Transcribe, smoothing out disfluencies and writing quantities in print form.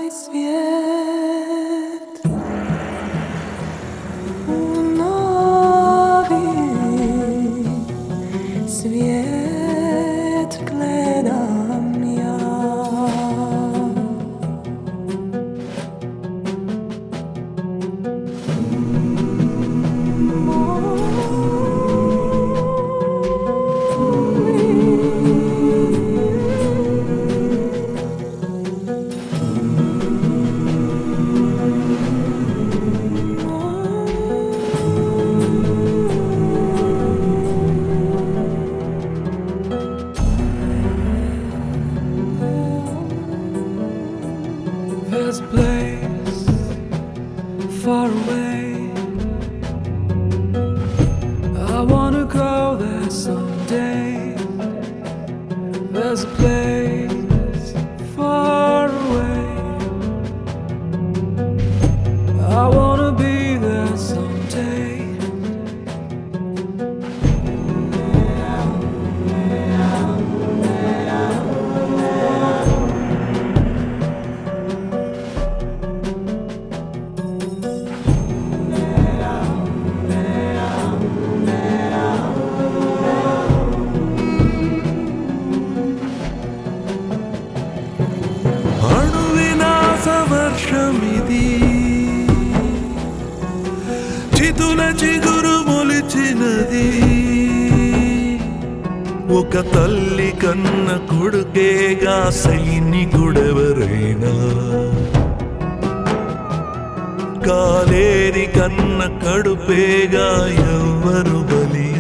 Świat nowy świat gledam ja. There's a place far away. I wanna go there someday. There's a place far away. I wanna be there someday. చితుల చిగురు మొలిచినది ఒక తల్లి కన్న కొడుకేగా సైనికుడెవరైనా కాలేరి కన్న కడుపేగా ఎవ్వరు బలి